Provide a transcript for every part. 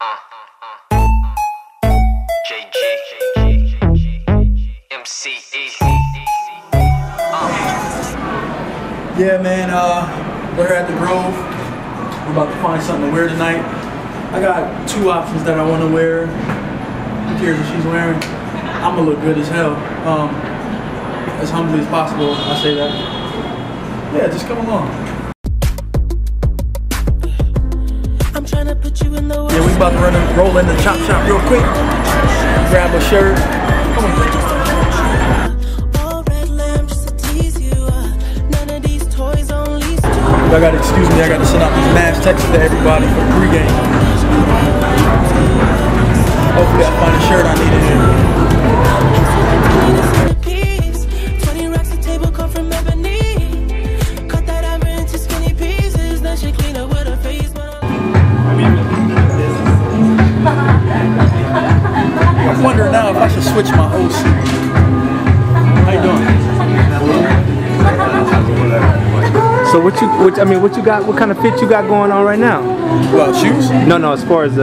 JG, MCE. Yeah, man, we're here at the Grove. We're about to find something to wear tonight. I got two options that I want to wear. Who cares what she's wearing? I'm gonna look good as hell. As humbly as possible, I say that. Yeah, just come along. Yeah, we about to roll in the chop shop real quick. Grab a shirt. Come on. Y'all gotta excuse me, I gotta send out these mass texts to everybody for the pregame. Hopefully I find a shirt I need in here. I'm wondering now if I should switch my whole suit. How you doing? So what you got? What kind of fit you got going on right now? Well, shoes? No. As far as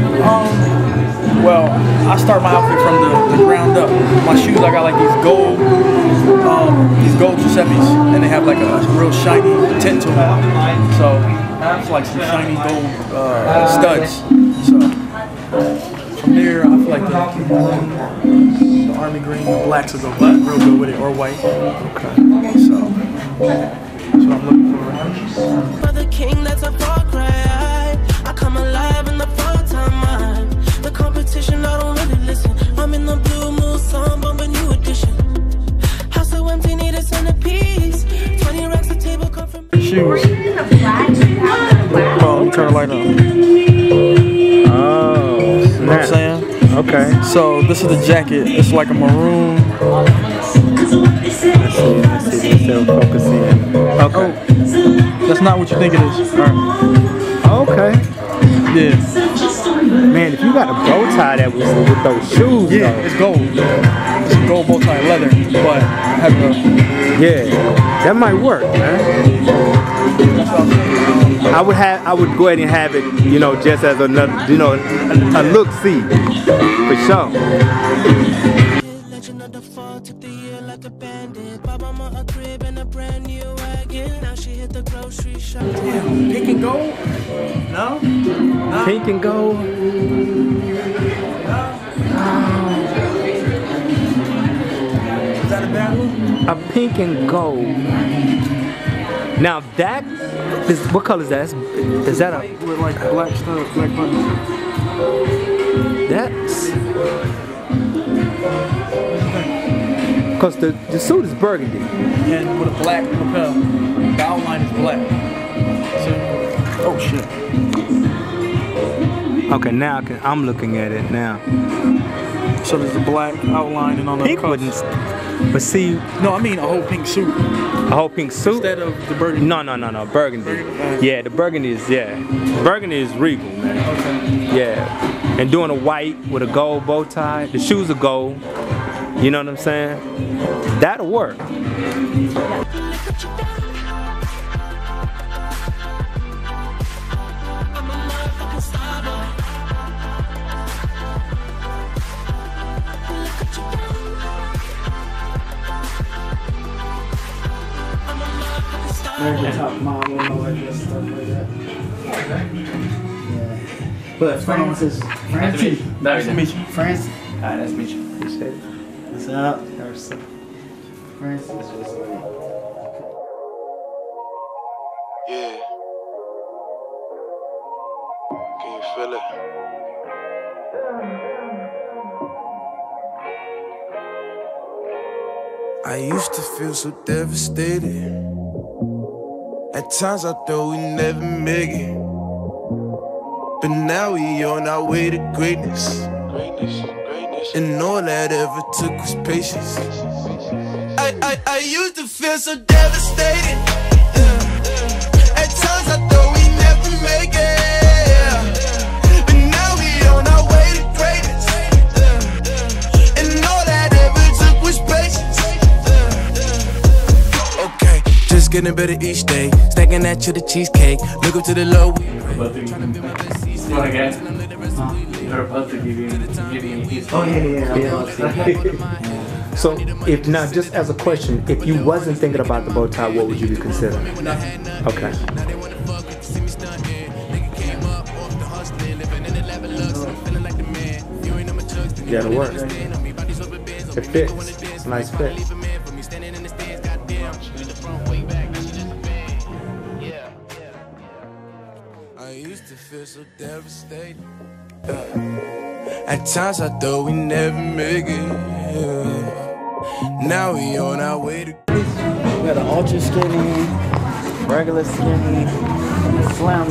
well, I start my outfit from the ground up. My shoes, I got like these gold Giuseppe's, and they have like a real shiny tint to them. So it's like some shiny gold studs. So from there, I feel like the army green, the blacks will go real good with it, or white. Okay. So that's what I'm looking for right now. For the king, that's a far cry. I come alive in the fall time. The competition, I don't really listen. I'm in the blue moon song, bumping new edition. House so empty, need a centerpiece. 20 racks of table come from shoes. Oh, let me turn the light on. oh, You know what I'm saying? Okay. So this is the jacket. It's like a maroon. Let's see. Still focusing. Okay. Oh, that's not what you think it is. All right. Okay. Yeah. Man, if you got a bow tie that was with those shoes, Yeah, though. it's gold. It's a gold bow tie leather, but I have a. Yeah, that might work, man. I would go ahead and have it, you know, just as another, you know, a look see, for sure. legend of the fall, took the year like a bandit. Bought mama a crib and a brand new wagon. Now she hit the grocery shop. Yeah, pink and gold? No? No? Pink and gold. Is that a bad one? A pink and gold. Now that is, what color is that? Is that a? With like black stuff, black buttons. That's. Cause the suit is burgundy. And with a black lapel. The outline is black. So, oh shit. Okay, now I'm looking at it now. So there's a black outline and on the Pink cuffs. wouldn't. But see, No, I mean a whole pink suit. a whole pink suit. Instead of the burgundy. No, burgundy. Yeah, the burgundy is burgundy is regal, man. Okay. Yeah, and doing a white with a gold bow tie. The shoes are gold. You know what I'm saying? That'll work. Top model and all that good stuff like that. Yeah. But Francis. Nice to meet you. Francis. Alright, nice to meet you. Appreciate it. What's up? Francis was like. Yeah. Can you feel it? I used to feel so devastated. At times I thought we never make it. But now we on our way to greatness. And all that ever took was patience. I used to feel so devastated. At times I thought we never make it. But now we on our way to greatness. And all that ever took was patience. Okay, just getting better each day. Stacking that to the cheesecake. Look up to the low. What again? They're about to give you his. Oh yeah. So, if now, just as a question, if you wasn't thinking about the bow tie, what would you be considering? Okay. Yeah, it'll work. It fits. It's a nice fit. I used to feel so devastated. At times I thought we never make it. Now we on our way to. We got an ultra skinny, regular skinny, slim.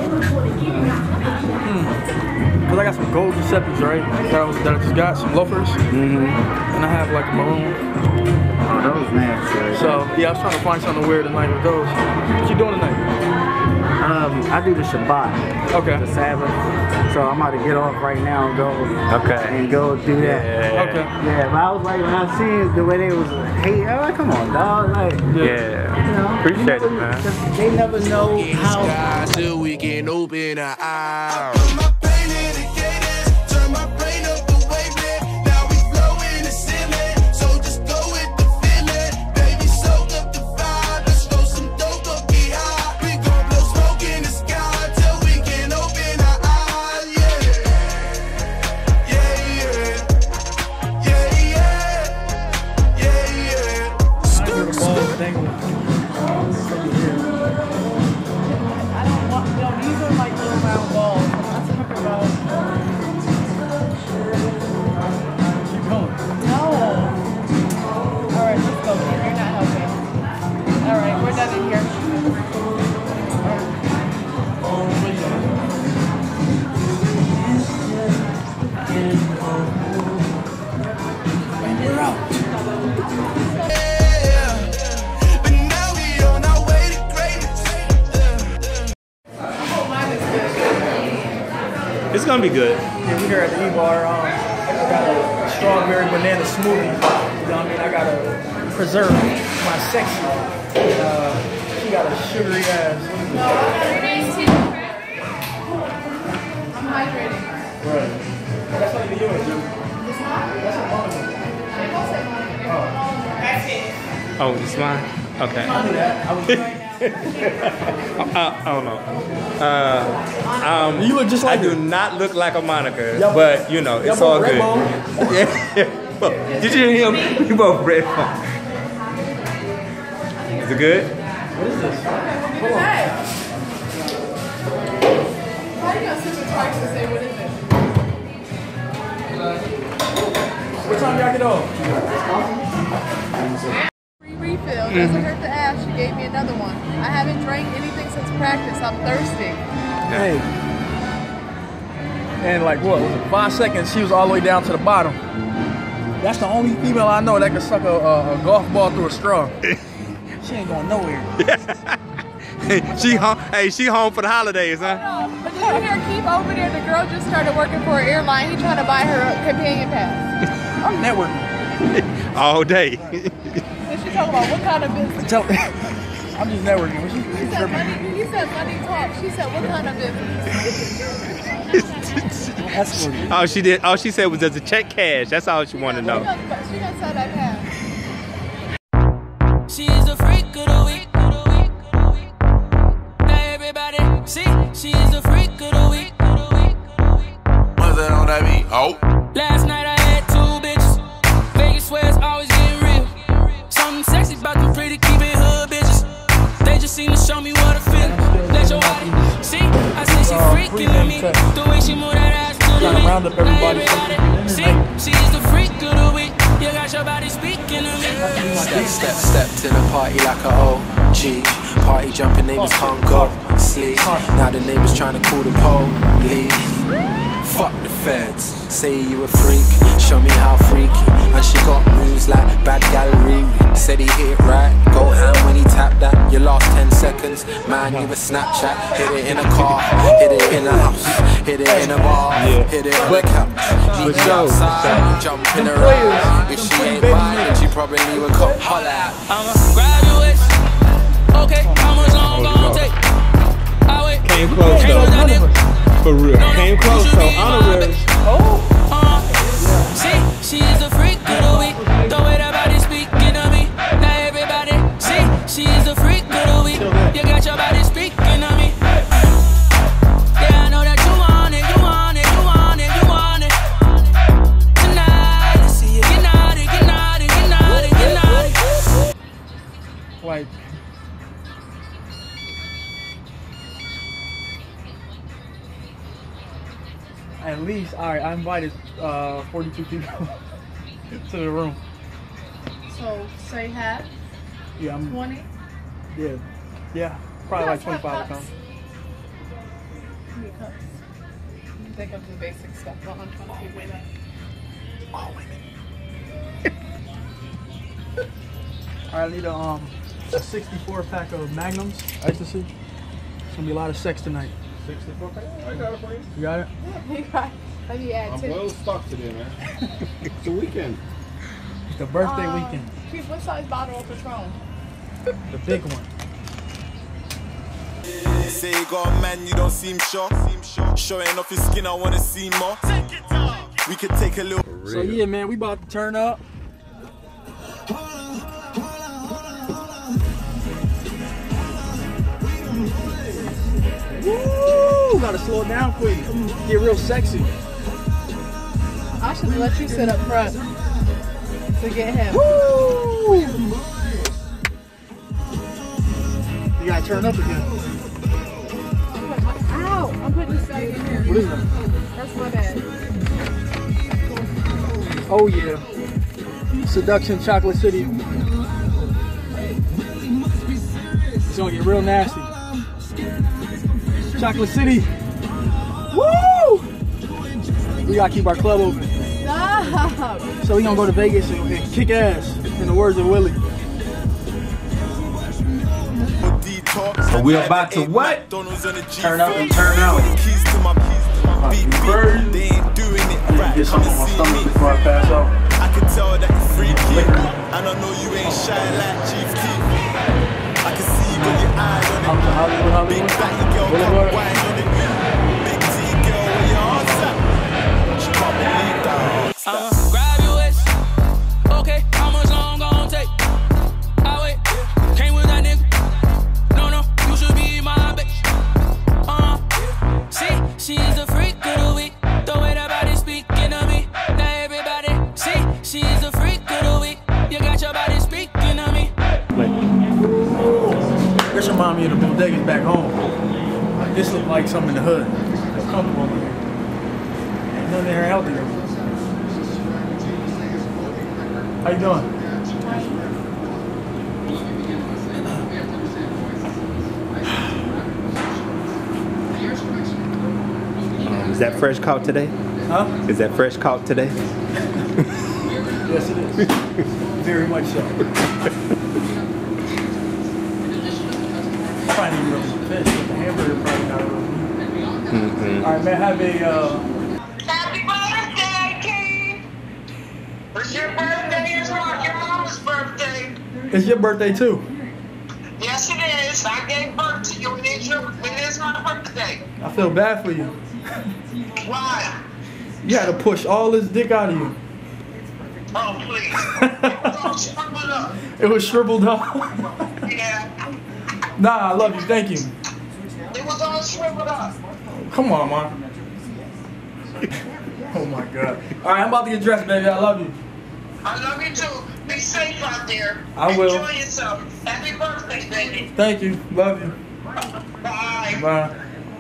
Cause I got some gold Giuseppe's, right? That I just got, some loafers. And I have like a maroon. Oh, those nasty. Right? So yeah, I was trying to find something to wear tonight with those. What you doing tonight? I do the Shabbat, Okay. the Sabbath. So I'm about to get off right now and go. Okay. And go do that. Okay. Yeah, but I was like, when I seen the way they was, hey, I'm like, come on, dog, like. Yeah. You know, Appreciate it, man. They never know how. Sky till we can open our eyes. It's gonna be good. Yeah, we here at the E-Bar. I got a strawberry banana smoothie. You know what I mean? I gotta preserve my sexy. She got a sugary ass. I'm hydrating. Right. That's not even yours, dude. It's not? That's a Monica. It will say Monica. That's it. Oh, it's mine? Okay. I knew that. I was I don't know. You look just like I do her. not look like a Monica, Yep. but you know, it's Y'all all both good. red Yeah. Did you hear him? You both red bone. Is it good? What is this? Hold on. Hey! How are you going to sit with twice and say, what is it? What time y'all get off? Free refill. Doesn't hurt to ask. She gave me another one. I haven't drank anything since practice. I'm thirsty. Hey. And like what? Was it 5 seconds? She was all the way down to the bottom. That's the only female I know that can suck a golf ball through a straw. She ain't going nowhere. She home. Hey, she home for the holidays, huh? No, but did you hear Keith over there? The girl just started working for an airline. He trying to buy her a companion pass. I'm networking. All day. Then she talking about what kind of business? I'm just networking. He said money. He said money talk. She said what kind of business? Escorting. All she did, all she said was, "Does it check cash?" That's all she wanted to know. She gonna sell that pass. She's a freak of the week. Now everybody see, she's a freak of the week. What's that on that beat? Oh. Last night I had 2 bitches. Vegas swear it's always getting real. Something sexy about them pretty keeping hood bitches. They just seem to show me what I feel. Let your body see. I say she freaking to me. The way she move that ass to the Trying to beat. round up everybody. See, she's the freak of the week. You got your body speaking to me. Step to the party like a OG. Party jumping neighbors can't go sleep. Now the neighbors trying to call the police. Fuck the feds, say you a freak. Show me how freaky. And she got moves like bad gallery. Said he hit it right, go ham when he tapped that. Your last 10 seconds, man, you a Snapchat. Hit it in a car, hit it in a house, hit it in a bar, hit it on the couch. Leave me outside, jump in a ride. If she ain't buying, then she probably would come holla out. I'm a graduate. Okay, how much long gonna take? I wait. Came close though. For real. Came close, so honorary. See, she is a freak of the week. The way that body speaking of me. Now everybody, see, she is a freak of the week. You got your body speaking of me. Yeah, I know that you want it, you want it, you want it, you want it. Tonight, let's see you get naughty, get naughty, get naughty, get naughty. Like, at least, all right, I invited 42 people to the room. So say half, Yeah, 20. yeah, probably like 25 to come. Cups. You think of the basic stuff, but I'm trying to be way back. Oh, wait a minute. All right, I need a 64 pack of Magnums, ecstasy. It's gonna be a lot of sex tonight. 64 pack? I got it for you. You got it? Let me add I'm 10. well stocked today, man. It's the weekend. It's the birthday weekend. Keith, what size bottle of Patron? The big one. Say you got a man, you don't seem sure. Showing off your skin, I wanna see more. We could take a little. So yeah, man, we about to turn up. Woo! Gotta slow it down for you. Get real sexy. I should have let you sit up front to get him. Woo! You gotta turn up again. Ow! I'm putting this bag in here. What is that? That's my bad. Oh yeah. Seduction Chocolate City. It's gonna get real nasty. Chocolate City. Woo! We gotta keep our club open. Stop! So we gonna go to Vegas and kick ass, in the words of Willie. So we about to what? Turn up and turn out. They ain't doing it right. Get something on my stomach before I pass out. I can tell that you're freaky, and I know you ain't shy like Chief Keef. I can see you got your eyes on it. Big fatty girl, come wine on it. Big T girl, where your heart's at? She can't believe that. Grab your waist. Okay, how much long gon' take? I wait. Came with that nigga. No, you should be my bitch. See, she's a freak of the week. The way that body speaking of me. Now everybody, see, she's a freak of the week. You got your body speaking of me. This reminds me of the bodegas back home. Like, this look like something in the hood. It's comfortable over here. Ain't nothing there out there. How you doing? Is that fresh caught today? Huh? Is that fresh caught today? Yes, it is. Very much so. Probably need real fish, but the hamburger probably not real meat. All right, man, have a Happy birthday, King! It's your birthday, it's not your mama's birthday. It's your birthday too. Yes, it is. I gave birth to you, and it is my birthday. I feel bad for you. Why? You had to push all this dick out of you. Oh, please. It was all shriveled up. It was shriveled up. Yeah. Nah, I love you. Thank you. It was all shriveled up. Come on, man. Oh my God. All right, I'm about to get dressed, baby. I love you. I love you too. Be safe out there. I will. Enjoy yourself. Happy birthday, baby. Thank you. Love you. Bye. Bye.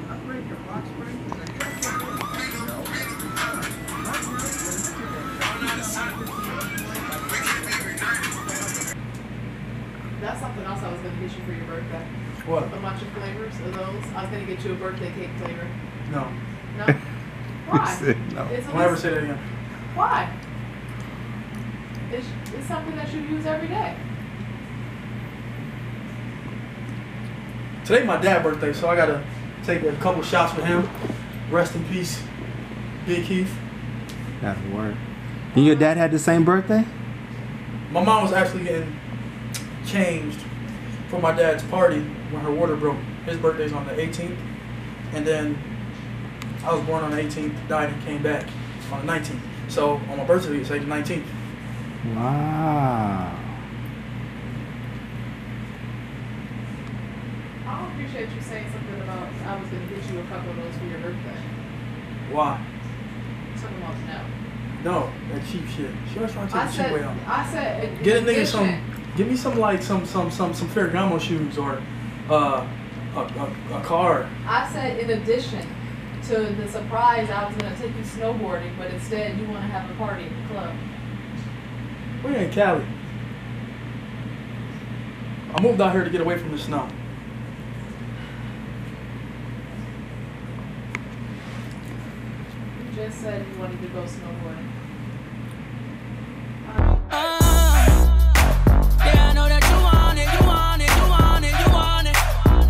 That's something else I was going to get you for your birthday. What? A bunch of flavors of those. I was going to get you a birthday cake flavor. No. No? Why? No. Don't ever say that again. Why? It's something that you use every day. Today my dad's birthday, so I gotta take a couple shots with him. Rest in peace, Big Keith. That's a word. And your dad had the same birthday? My mom was actually getting changed for my dad's party when her water broke. His birthday's on the 18th, and then I was born on the 18th, died and came back on the 19th. So on my birth certificate, it says the 19th. Wow. I appreciate you saying something about I was going to get you a couple of those for your birthday. Why? Something about No, that cheap shit. She was trying to take the cheap way out. I said, get a nigga some. Give me some like some Ferragamo shoes or a car. I said in addition to the surprise, I was gonna take you snowboarding, but instead you want to have a party in the club. We're in Cali. I moved out here to get away from the snow. You just said you wanted to go snowboarding. Yeah, I know that you want it, you want it, you want it, you want it.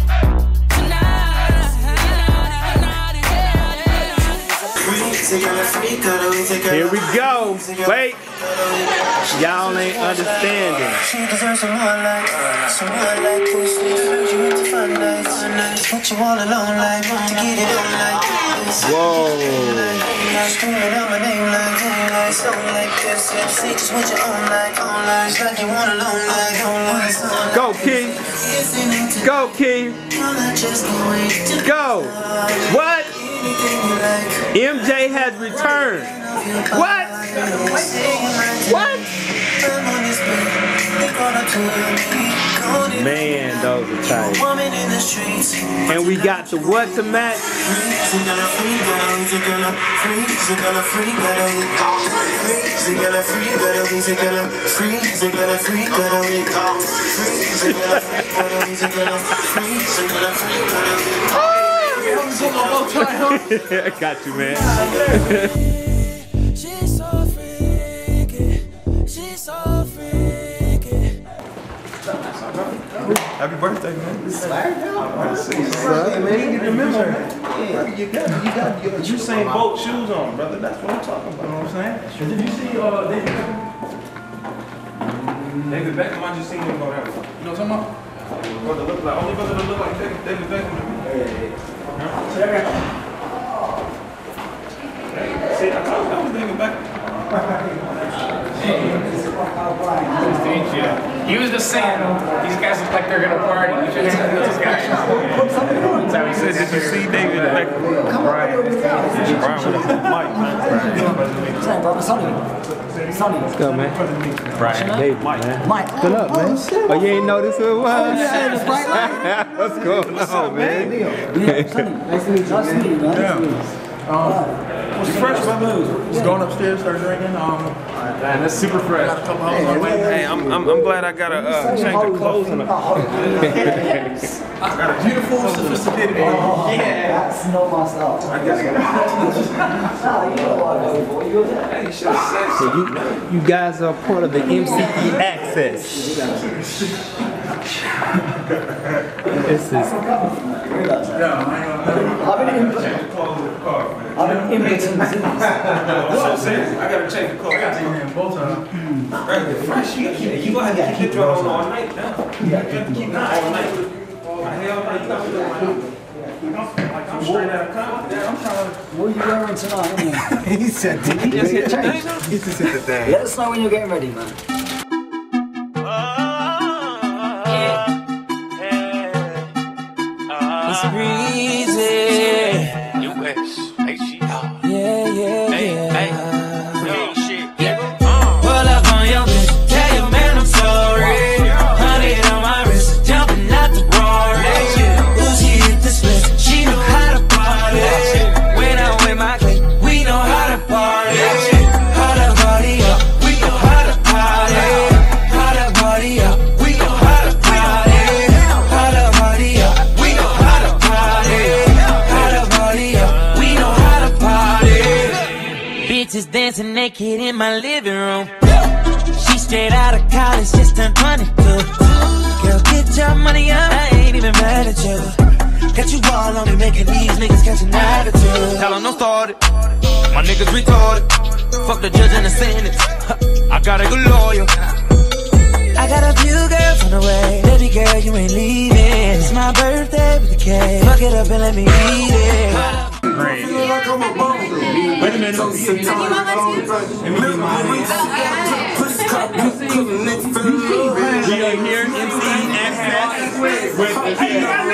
Here we go. Wait. Y'all ain't understanding. She deserves someone like this. You need to find nights. What you all alone like, to get it on like this. Whoa. Screaming out my name like this. See just what you own like, it's like you want alone like, Go, Key. Go, Key. Go. What? MJ has returned. What? What? Man, those are tight. And we got the what to match? I got you, man. She's so freaky. She's so freaky. Happy birthday, man. You seen both shoes on, brother. That's what I'm talking about. You know what I'm saying? Did you see David Beckham? I just seen him go down. You know what I'm talking about? Brother look like only brother that look like David Beckham to me. See, I told you that was David Beckham. He was just saying, these guys look like they're gonna party. You should have those guys. That's how he said, did you see David Beckham? Brian with Mike, man. Sonny. Let's go, man. Brian. David, Mike. man. Pull up, man. Oh, you ain't noticed who it was? What's going on, man? Nice to meet you. Nice to meet you, man. You fresh, brother? Just going upstairs, start drinking. Man, that's super fresh. Got a couple hours on the way. Hey, I'm glad I got to change the clothes in a I got a beautiful, sophisticated baby. That's not my style. So you guys are part of the MCE Access. This is. I've been impotent. I gotta change the clothes. I gotta take them both times. Fresh, you gonna have to keep it on all night now. You have to keep it all night. Hell, you got to do I'm straight out of Compton. I'm trying to. What are you wearing tonight, isn't He said, did he just hit the thing? He just hit the thing. Let us know when you're getting ready, man. It's breezy. Pull up on your bitch, tell your man I'm sorry. 100 on my wrist, jumping out the Rory. Uzi hit the split, she know how to party. When I'm with my clique, we know how to party. How to party up, we know how to party. How to party up, we know how to party. How to party up, we know how to party. How to party up, we know how to party. Bitches dancing naked in my living room. She straight out of college, just turned 22. Girl, get your money up, I ain't even mad at you. Got you all on me, making these niggas catch an attitude. Tell them don't start it, my niggas retarded. Fuck the judge and the sentence, I got a good lawyer. I got a few girls on the way, baby girl, you ain't leaving. It's my birthday with the cake, fuck it up and let me eat it. Great. Wait a minute. We are here, MC Access, with happy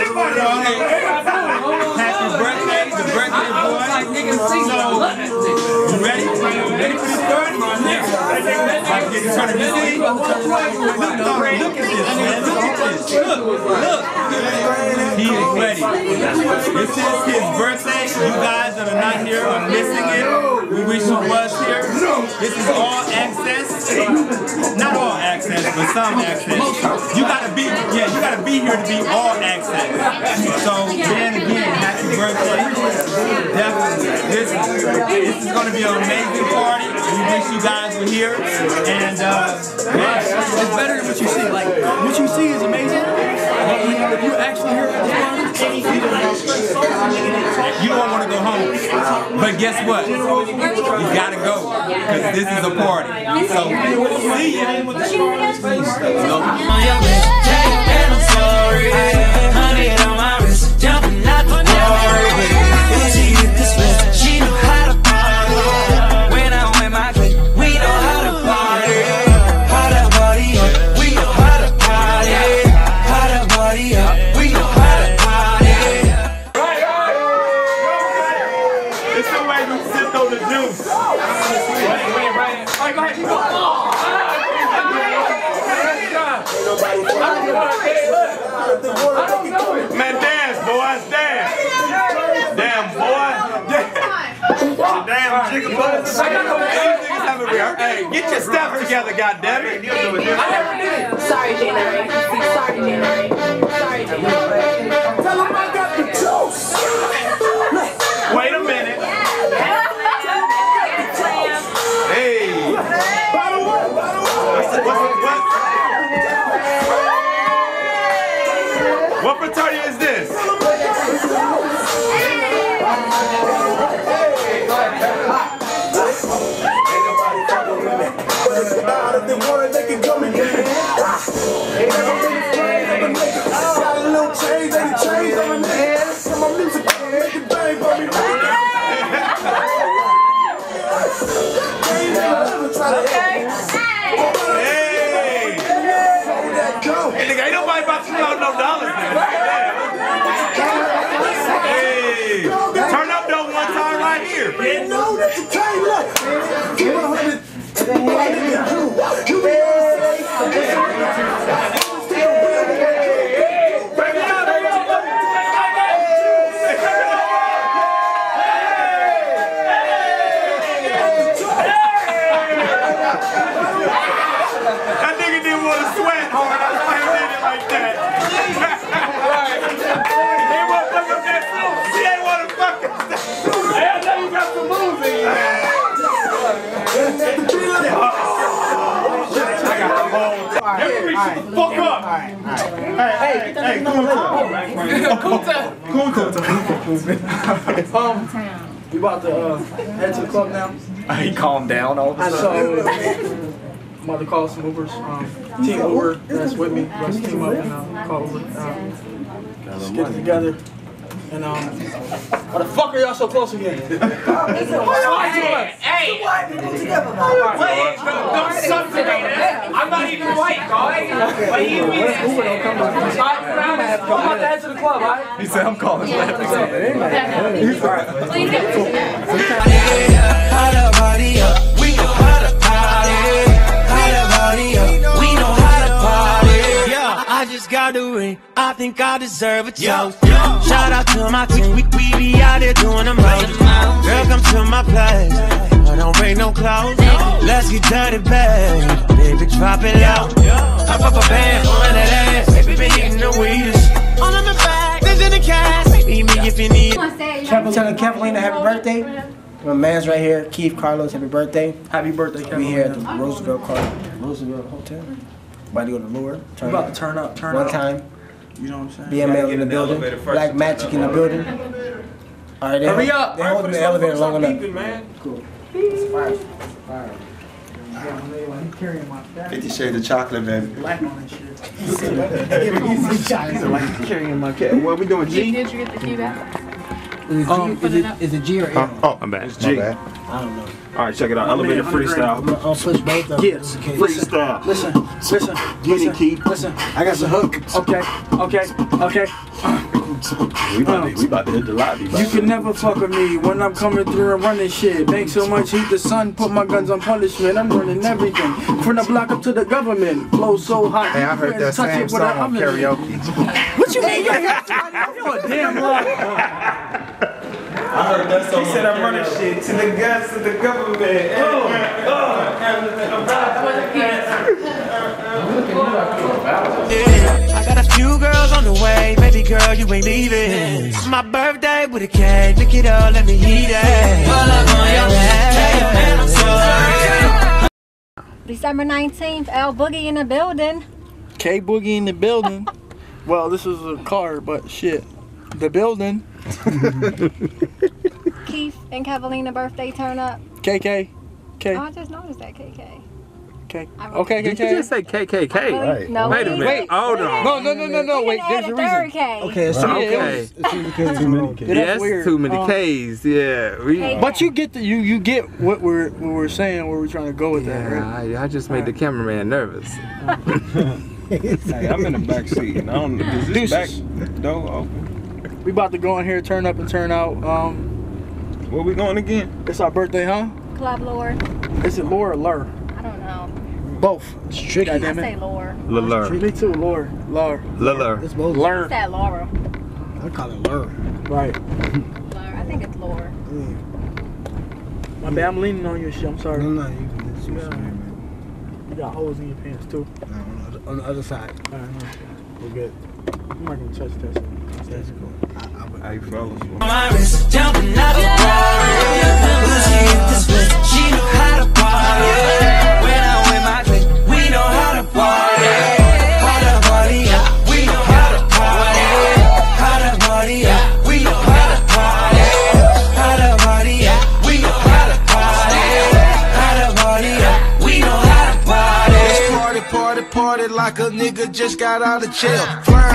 birthday, the birthday boy. So, you ready? Ready for the start? Get in front of this thing. Look at this, man. Look at this. Look. He is ready. This is his birthday. You guys that are not here are missing it. We wish you was here. This is all access. Not all access, but some access. You gotta be here to be all access. So then again, happy birthday. Definitely. This is gonna be an amazing party. We wish you guys were here. And man, it's better than what you see. Like what you see is amazing. But if you actually hear it, you don't want to go home. But guess what? You gotta go. Because this is a party. So see ya. And I'm sorry, honey on my wrist, jumping out the door. She hit this wrist, she know how to party. When I'm with my clique, we know how to party. How to party up, we know how to party. How to party up, we know how to party. It's the way we sit on the juice. Right, go ahead. Man, dance, boys, dance. Damn, boy. Damn, jigaboo. Hey, get your stuff together, goddammit. I never did. Sorry, January. Sorry, January. Sorry, January. Tell him I got the juice. Wait a minute. Hey. What fraternity is this? They want it, they can come and get it. Got a little change, they change on the head. My music, make it bang for me. Hey! Hey, nigga, ain't nobody about to throw no dollars, man. Hey! Turn up though one time right here. No, that you can't look. Keep 100. You be That nigga didn't want to sweat hard. That's why he did it like that. He want to fuck up that suit. He ain't want to fuck up that suit. Hey, I know you got some moves in you. I got the whole time. Everybody shut the fuck up. Hey, we about to head to the club now. He calmed down all of a sudden. I'm about to call some Ubers. Team Uber that's with me. Let's team up and call Uber. Just get it together. And why the fuck are y'all so close again? Hey! Don't suck to me. I'm not even white, dog. But he Uber don't come to I'm about to head to the club, right? He said, I'm calling left. How to party up, we know how to party. How to party up, we know how to party. Yeah, I just got the ring. I think I deserve a toast. Shout out to my team. We be out there doing the most. Girl, come to my place. I don't bring no clothes. Let's get dirty, babe. Baby, drop it out. Hop up a band on that ass. Baby, been eating the weedest. All in the bag, there's in the cash. Meet me if you need. Telling Kathleen happy birthday. My man's right here, Keith Carlos, happy birthday. Happy birthday, Kathleen. We here at the Roosevelt Hotel. About to go to Lure. We're about to turn up. One time. You know what I'm saying? BML in the building. Black Magic in the building. All right, hurry up. They're holding the elevator long enough. Cool. Fire. 50 Shades of Chocolate, baby. Black on that shit. Carrying my cat. What we doing, G? Did you get the key back? Is it G or L? Oh, I'm bad. It's G. I don't know. All right, check it out. Elevator freestyle. I'll push both of them. Yes. Freestyle. Listen. Keith. Listen. I got some hook. Okay. We about to hit the lobby. You can never fuck with me when I'm coming through and running shit. Make so much heat, the sun put my guns on punishment. I'm running everything from the block up to the government. Flow so hot. Hey, I heard that same song on karaoke. What you mean? You're a damn lie. I heard that song. He said I'm running shit to the guns, to the government. I got a few girls on the way, baby girl, you ain't leaving. It's my birthday with a cake, lick it all, let me eat it. December 19th, L Boogie in the building. K Boogie in the building. Well, this is a car, but shit. The building. Keith and Catalina birthday turn up. KK. K. Oh, I just noticed that KK. Okay. Okay, did you just say KKK? Right. No, wait a minute. Wait. Hold on. No. Wait, there's a reason. K. Okay, it's too many K's. Yes, weird. too many K's. Yeah. But you get you get what we're saying, where we're trying to go with that, right? I just made the cameraman nervous. Hey, I'm in the back seat. I don't. Is this back door open? We about to go in here, turn up and turn out. Where we going again? It's our birthday, huh? Club Lure. Is it Lure or Lure? I don't know. Both. I say Lure. Lure. Me too, Lure. It's both. Lure. I said Laura. I call it Lure. Right. Lure. I think it's Lure. My bad, I'm leaning on your shit. I'm sorry. No, you can just use it. You got holes in your pants too. No, on the other side. Alright, we're good. I'm not gonna touch that. That's cool. Hey, fellas. My wrist jumping out the water. She hit this way. She know how to party. When I'm with my clique, we know how to party. How to party, yeah. We know how to party. How to party, yeah. We know how to party. How to party, yeah. We know how to party. How to party, yeah. We know how to party. Let's party like a nigga just got out of jail. Flirt.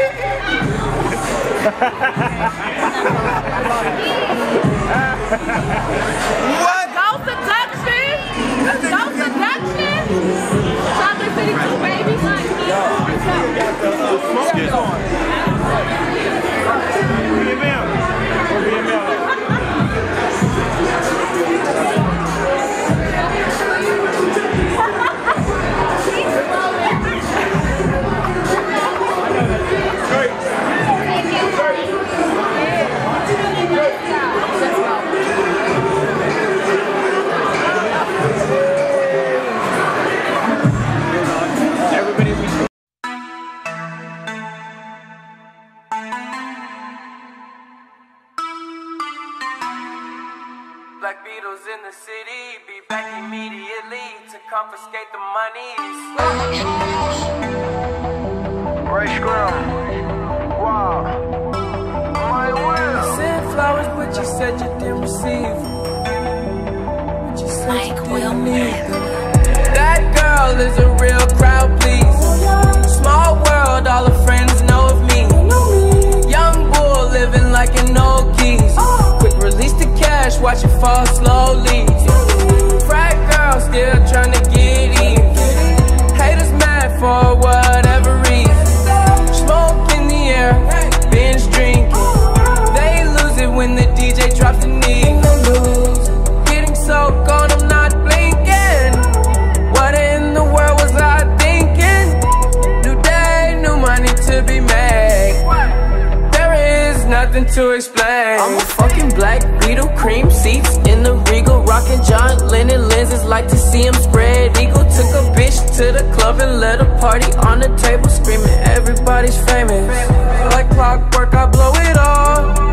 What? Go seduction? Go seduction? Chocolate City 2, baby. Black Beatles in the city, be back immediately to confiscate the money. Ray Scrum. Wow. My will. Sent flowers, but you said you didn't receive. But you said you didn't need them. That girl is a real crowd, please. Small world, all her friends know of me. Young bull living like an old geese. Quick release the cash, watch it fall slowly. Frat girl still trying to get in. Haters mad for whatever reason. Smoke in the air, binge drinking. They lose it when the DJ drops the knee. Getting so gone, I'm not blinking. What in the world was I thinking? New day, new money to be made. There is nothing to explain. I'm a fucking Black Beetle, cream seats in the Regal, rocking John Lennon lenses, like to see him spread eagle. Took a bitch to the club and let a party on the table, screaming everybody's famous. Like clockwork, I blow it all.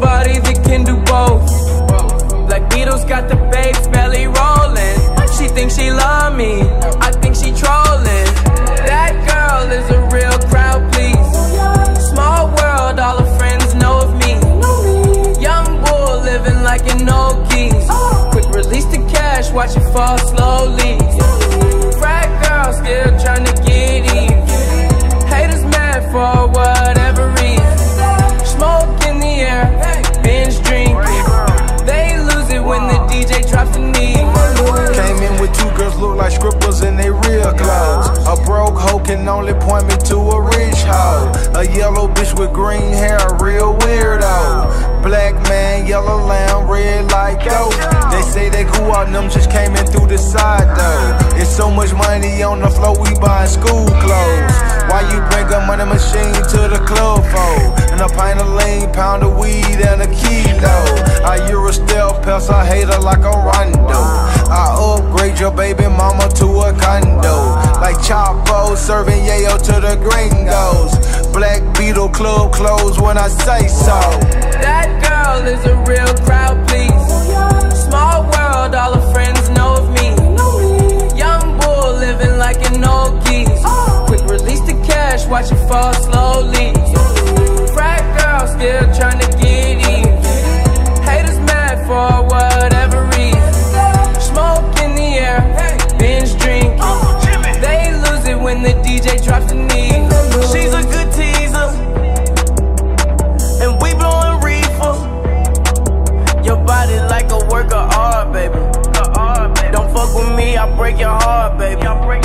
somebody that can do both. Black Beatles got the babes belly rolling. She thinks she love me, I think she trolling. That girl is a real crowd, please. Small world, all her friends know of me. Young bull living like an old geese. Quick release the cash, watch it fall slowly. Frat girl still trying to get even. Haters mad for whatever reason. Smoke in the air, binge drink. They lose it when the DJ drops the knee. Came in with two girls look like scribbles in they real clothes. A broke hoe can only point me to a rich hoe. A yellow bitch with green hair, a real weirdo. Black man, yellow lamb, red like dope. They say they grew out, them just came in through the side though. It's so much money on the floor, we buying school clothes. Why you bring a money machine to the club for? And a pint of lean, pound of weed and a kilo. I Euro stealth pest, I hate her like a rondo. I upgrade your baby mama to a condo. Like Chapo serving yayo to the gringos. Black Beetle club closed when I say so. That girl is a real crowd, please. Small world, all her friends know of me. Young bull living like an old geese. Quick release the cash, watch it fall slowly. Frat girl still trying to get even. Haters mad for whatever reason. Smoke in the air, binge drink. They lose it when the DJ drops the knee. She's a good teaser, and we blowing reefer. Your body like a work of art, baby. Don't fuck with me, I break your heart, baby.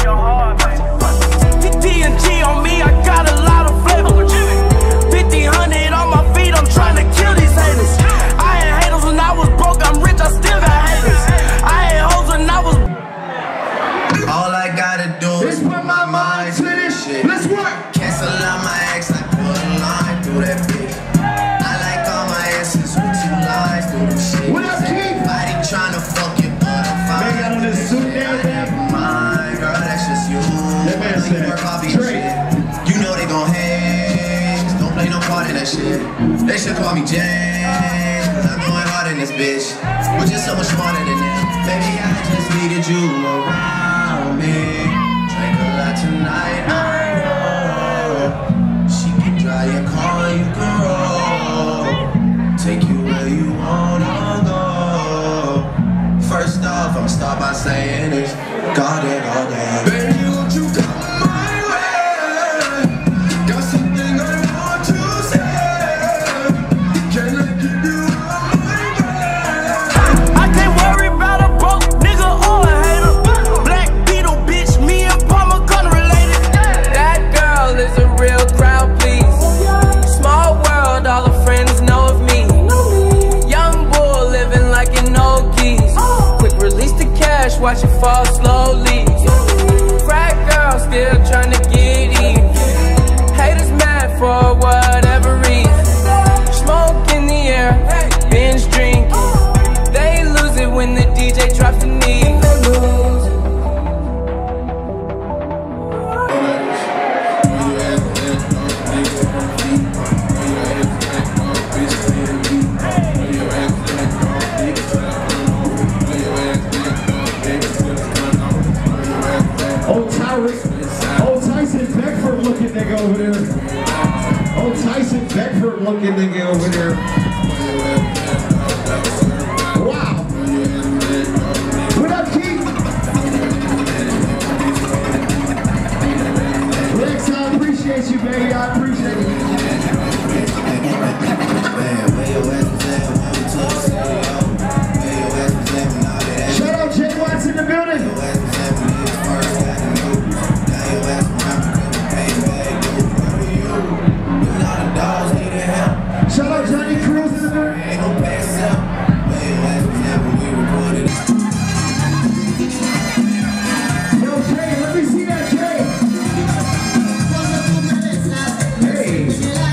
TNT on me, I got a lot of flavor. 50-100 on my feet, I'm trying to kill these haters. I had haters when I was broke, I'm rich, I still got haters. I had hoes when I was. All I gotta do is put my mind to this shit. Let's work. Cancel out my ex, I put a line through that bitch. I like all my exes with 2 lines through the shit. What up, Keith? I ain't trying to fuck you, but I'm fine. Got on this suit there, man. Girl, that's just you. That man said, you know they gon' hate. Just don't play no part in that shit. They should call me James, cause I'm going hard in this bitch. But you're so much smarter than them. Baby, I just needed you around me. Drank a lot tonight, I know. She can drive your car, you can roll. Take you where you wanna go. First off, I'ma start by saying this. God damn, God damn. Baby, won't you come my way? Got something I want to say. Can I give you all my way? I can't worry about a broke nigga or a hater. Black Beetle, bitch, me and Palmer kinda related. That girl is a real crowd, please. Small world, all her friends know of me. Young bull living like an old geese. Quick release the cash, watch it fall slowly. Frat girl still trying to get even. Haters mad for whatever reason. Smoke in the air, binge drink. They lose it when the DJ drops the knee. Old Tyson Beckford looking nigga over there. Old Tyson Beckford looking nigga over there. Wow. What up, Keith? Lex, I appreciate you, baby. I appreciate you. Shout out Jay Watts in the building. Shout out Johnny Cruz in the building. Yo, Jay, let me see that, Jay. Hey.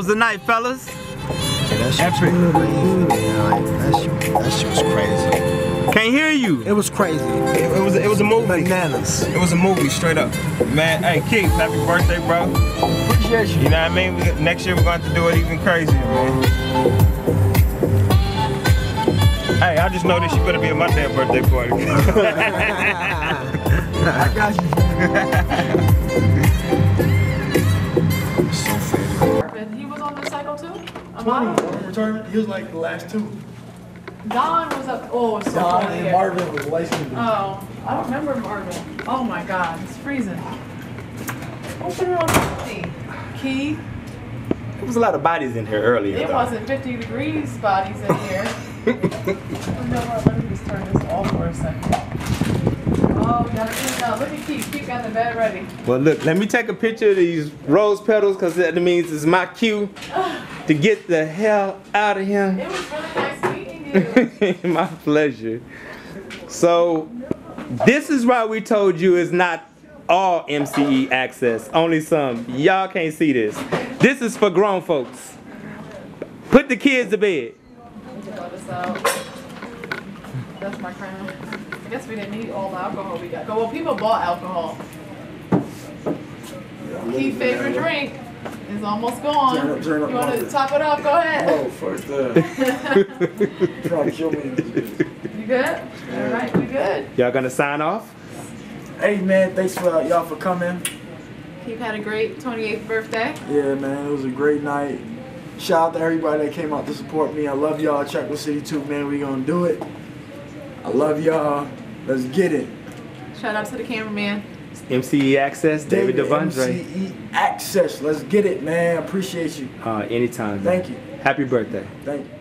was the night, fellas. Yeah, that shit was crazy, man. Like, that shit was crazy. Can't hear you. It was crazy. It was a movie. Bananas. It was a movie, straight up. Man, hey, Keith, happy birthday, bro. Appreciate you. You know what I mean? Next year we're going to have to do it even crazier, man. Hey, I just know that you better be at my damn birthday party. I got you. He was on the cycle too? 20 retirement. He was like the last two. Don was up. Oh, it's so Don cold and here. Marvin was licensed. Oh, I don't remember Marvin. Oh my God, it's freezing. Open it on 50. Keith. There was a lot of bodies in here earlier. It wasn't 50 degrees bodies in here. Let me just turn this off for a second. Oh, gotta clean it out. Look at Keith. Keith got the bed ready. Well, look, let me take a picture of these rose petals because that means it's my cue to get the hell out of here. It was really nice meeting you. My pleasure. So, this is why we told you it's not all MCE access, only some. Y'all can't see this. This is for grown folks. Put the kids to bed. That's my crown. I guess we didn't need all the alcohol we got. Well, people bought alcohol. Keith's favorite drink is almost gone. Turn up, you want to top it off? Go ahead. Oh, first try to show me. You good? All right, we good. Y'all gonna sign off? Hey man, thanks for y'all for coming. Keith had a great 28th birthday. Yeah man, it was a great night. Shout out to everybody that came out to support me. I love y'all. Chocolate City 2, man. We gonna do it. I love y'all. Let's get it. Shout out to the cameraman. MCE Access, David Devondre. MCE Access. Let's get it, man. Appreciate you. Anytime. Thank you. Happy birthday. Thank you.